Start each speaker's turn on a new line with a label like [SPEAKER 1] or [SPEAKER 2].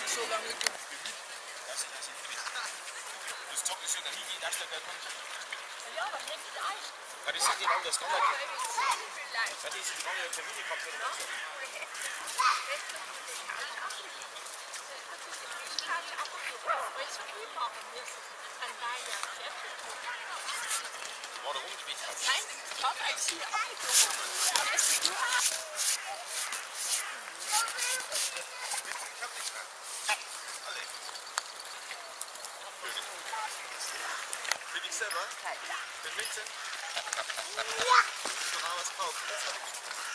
[SPEAKER 1] die so lange geübt.
[SPEAKER 2] Das ist nicht. Das Zocken ist ja der Higi, das ist der kommt.
[SPEAKER 3] Ja, aber nicht leicht.
[SPEAKER 2] Ja, das sind die anders.
[SPEAKER 3] Ja,
[SPEAKER 2] Ja,
[SPEAKER 3] vielleicht.
[SPEAKER 2] die sind neue Termine kommt.
[SPEAKER 3] Ich kann auch so viel machen müssen. An deiner
[SPEAKER 2] Warum die mit?
[SPEAKER 3] Nein, ich habe ein Ziel
[SPEAKER 2] Für dich selber? Den Mixen? Ja. Du noch was kaufen?